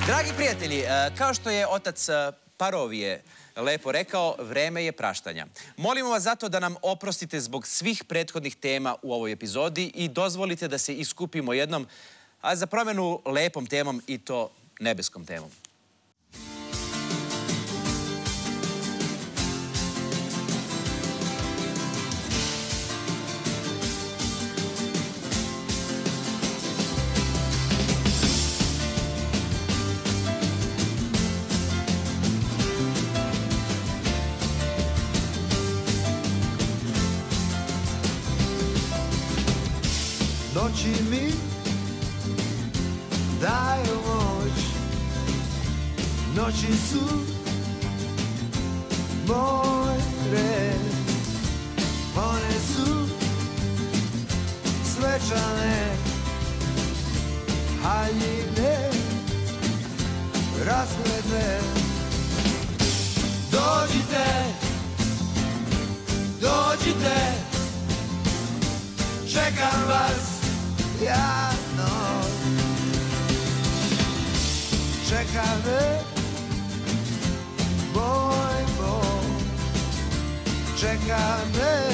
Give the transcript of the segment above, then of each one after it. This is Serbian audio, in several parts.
Dragi prijatelji, kao što je otac Parovije lepo rekao, vreme je praštanja. Molimo vas zato da nam oprostite zbog svih prethodnih tema u ovoj epizodi i dozvolite da se iskupimo jednom, a za promjenu lepom temom i to nebeskom temom. Noći mi daju moć, noći su moj red, one su svečane, haljine, rasplete. Dođite, dođite, čekam vas. Ja noć čeka me moj Bog, čeka me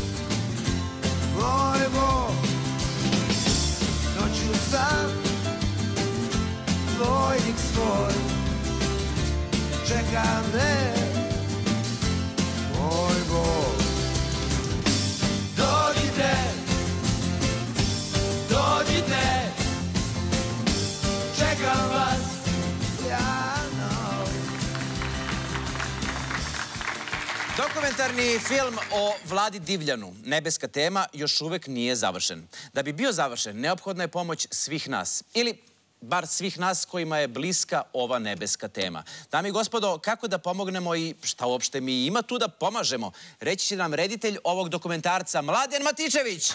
moj Bog. Noću sam vojnik svoj, čeka me moj Bog. Dođite, dođite, čekam vas, ja noć. Dokumentarni film o Vladi Divljanu, nebeska tema, još uvek nije završen. Da bi bio završen, neophodna je pomoć svih nas. Ili bar svih nas kojima je bliska ova nebeska tema. Dame i gospodo, kako da pomognemo i šta uopšte mi ima tu da pomažemo? Reći će nam reditelj ovog dokumentarca, Mladen Matičević.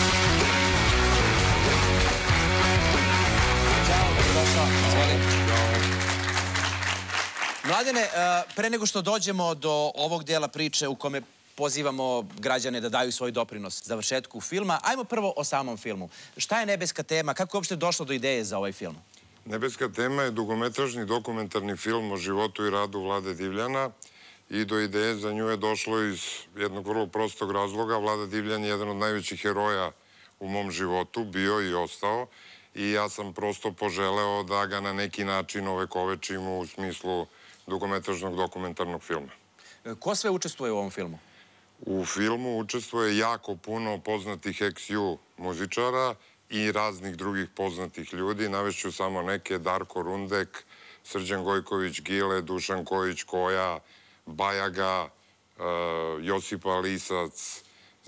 Mladene, pre nego što dođemo do ovog dela priče u kome pozivamo građane da daju svoj doprinos završetku filma, ajmo prvo o samom filmu. Šta je nebeska tema? Kako je uopšte došlo do ideje za ovaj film? Nebeska tema je dugometražni dokumentarni film o životu i radu Vlade Divljana i do ideje za nju je došlo iz jednog vrlo prostog razloga. Vlada Divljan je jedan od najvećih heroja u mom životu, bio i ostao. I ja sam prosto poželeo da ga na neki način ovekovečim u smislu dugometražnog dokumentarnog filma. Ko sve učestvuje u ovom filmu? U filmu učestvuje jako puno poznatih ex-ju muzičara i raznih drugih poznatih ljudi. Navešću samo neke: Darko Rundek, Srđan Gojković Gile, Dušan Kojić Koja, Bajaga, Josipa Lisac,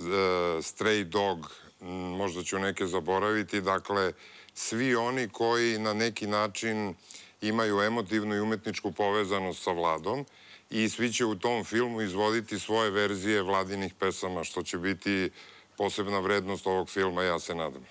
Stray Dog, možda ću neke zaboraviti. Dakle, svi oni koji na neki način imaju emotivnu i umetničku povezanost sa Vladom i svi će u tom filmu izvoditi svoje verzije Vladinih pesama, što će biti posebna vrednost ovog filma, ja se nadam.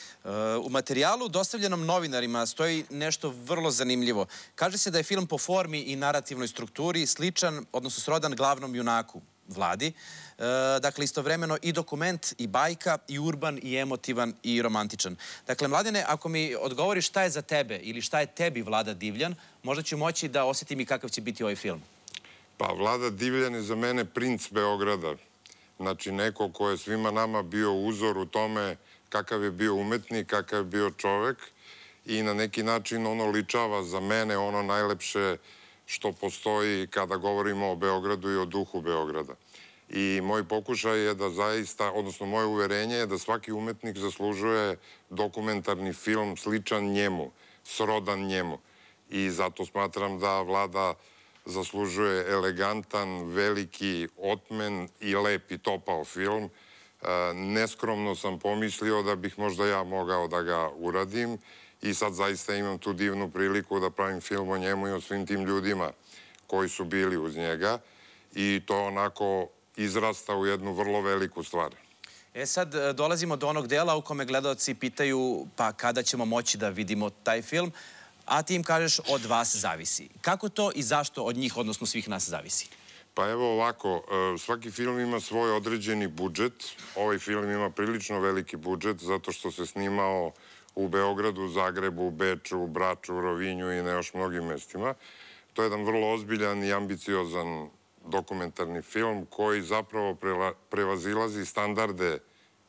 U materijalu dostavljenom novinarima stoji nešto vrlo zanimljivo. Kaže se da je film po formi i narativnoj strukturi sličan, odnosno srodan glavnom junaku, Vladi. Dakle, istovremeno i dokument, i bajka, i urban, i emotivan, i romantičan. Dakle, Mladene, ako mi odgovoriš šta je za tebe ili šta je tebi Vlada Divljan, možda ću moći da osjetim i kakav će biti ovaj film. Pa, Vlada Divljan je za mene princ Beograda. Znači, neko ko je svima nama bio uzor u tome kakav je bio umetnik, kakav je bio čovek i na neki način ono ličava za mene ono najlepše što postoji kada govorimo o Beogradu i o duhu Beograda. I moj pokušaj je da zaista, odnosno moje uverenje je da svaki umetnik zaslužuje dokumentarni film sličan njemu, srodan njemu. I zato smatram da Vlada zaslužuje elegantan, veliki, otmen i lep i topao film. Neskromno sam pomislio da bih možda ja mogao da ga uradim i sad zaista imam tu divnu priliku da pravim film o njemu i o svim tim ljudima koji su bili uz njega i to onako izrasta u jednu vrlo veliku stvar. Sad dolazimo do onog dela u kome gledalci pitaju pa kada ćemo moći da vidimo taj film, a ti im kažeš od vas zavisi. Kako to i zašto od njih, odnosno svih nas, zavisi? Pa evo ovako, svaki film ima svoj određeni budžet. Ovaj film ima prilično veliki budžet zato što se snimao u Beogradu, Zagrebu, Beču, Braču, Rovinju i na još mnogim mestima. To je jedan vrlo ozbiljan i ambiciozan dokumentarni film koji zapravo prevazilazi standarde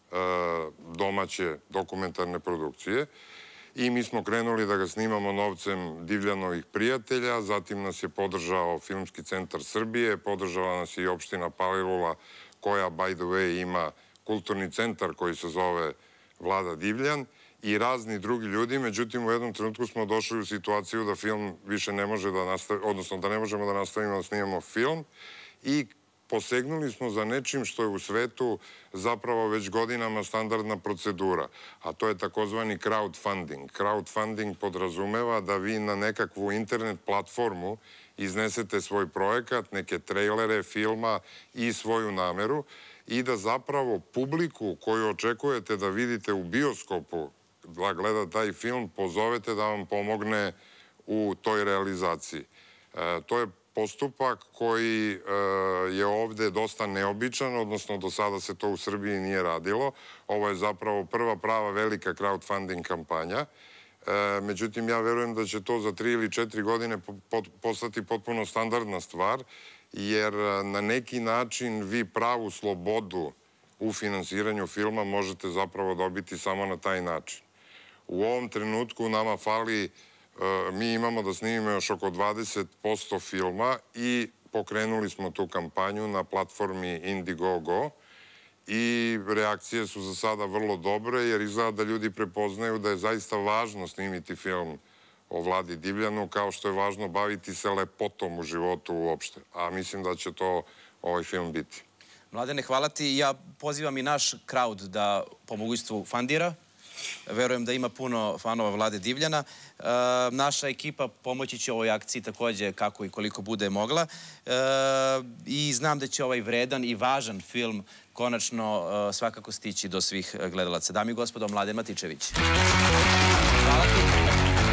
domaće dokumentarne produkcije. I mi smo krenuli da ga snimamo novcem Divljanovih prijatelja, zatim nas je podržao Filmski centar Srbije, podržala nas je i opština Palilula, koja, by the way, ima kulturni centar koji se zove Vlada Divljan i razni drugi ljudi. Međutim, u jednom trenutku smo došli u situaciju da film više ne može da nastavi, odnosno da ne možemo da nastavimo da snimamo film i posegnuli smo za nečim što je u svetu zapravo već godinama standardna procedura, a to je takozvani crowdfunding. Crowdfunding podrazumeva da vi na nekakvu internet platformu iznesete svoj projekat, neke trejlere, filma i svoju nameru i da zapravo publiku koju očekujete da vidite u bioskopu, da gleda taj film, pozovete da vam pomogne u toj realizaciji. To je postupak koji je ovde dosta neobičan, odnosno do sada se to u Srbiji nije radilo. Ovo je zapravo prva prava velika crowdfunding kampanja. Međutim, ja verujem da će to za 3 ili 4 godine postati potpuno standardna stvar, jer na neki način vi pravu slobodu u finansiranju filma možete zapravo dobiti samo na taj način. U ovom trenutku nama fali, mi imamo da snimimo još oko 20% filma i pokrenuli smo tu kampanju na platformi Indiegogo i reakcije su za sada vrlo dobre, jer izgleda da ljudi prepoznaju da je zaista važno snimiti film o Vladi Divljanu, kao što je važno baviti se lepotom u životu uopšte. A mislim da će to ovaj film biti. Mladene, hvala ti. Ja pozivam i naš crowd da po mogućstvu fundira. Verujem da ima puno fanova Vlade Divljana. Naša ekipa pomoći će ovoj akciji takođe kako i koliko bude mogla. I znam da će ovaj vredan i važan film konačno svakako stići do svih gledalaca. Dame i gospodo, Mladen Matičević. Hvala ti.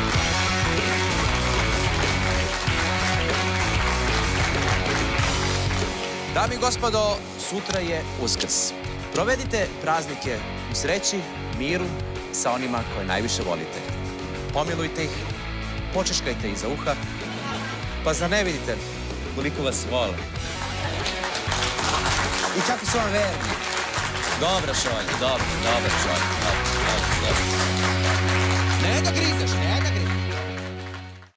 Dame i gospodo, sutra je Uskrs. Provedite praznike u sreći, miru, sa onima koje najviše volite. Pomilujte ih, počeškajte ih za uha, pa zar ne vidite koliko vas vole? I kako su vam verni. Dobro, Šolje, dobro, Šolje. Ne da grizeš, ne da grizeš.